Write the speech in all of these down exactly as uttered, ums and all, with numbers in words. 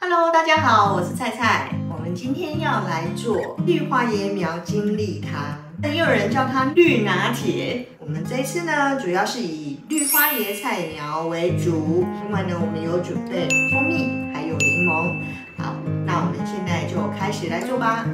Hello， 大家好，我是菜菜。我们今天要来做绿花椰苗精力汤，也有人叫它绿拿铁。我们这一次呢，主要是以绿花椰菜苗为主。另外呢，我们有准备蜂蜜，还有柠檬。好，那我们现在就开始来做吧。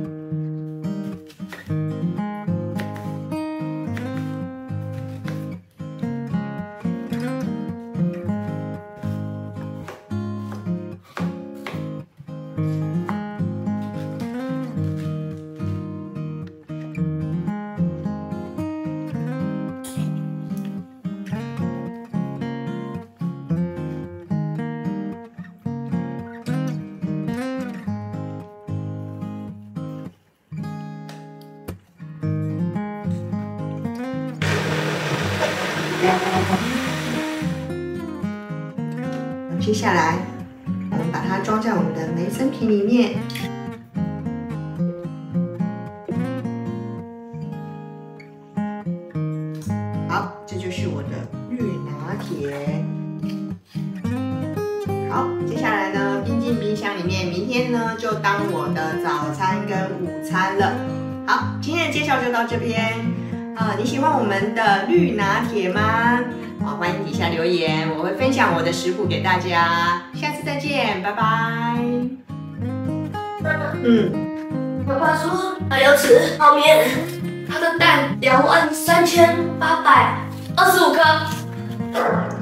接下来，我们把它装在我们的梅森瓶里面。好，这就是我的绿拿铁。好，接下来呢，冰进冰箱里面，明天呢就当我的早餐跟午餐了。好，今天的介绍就到这边。啊、呃，你喜欢我们的绿拿铁吗？ 好，欢迎底下留言，我会分享我的食谱给大家。下次再见，拜拜。 嗯，爸爸说还要吃泡面，他的蛋两万三千八百二十五颗。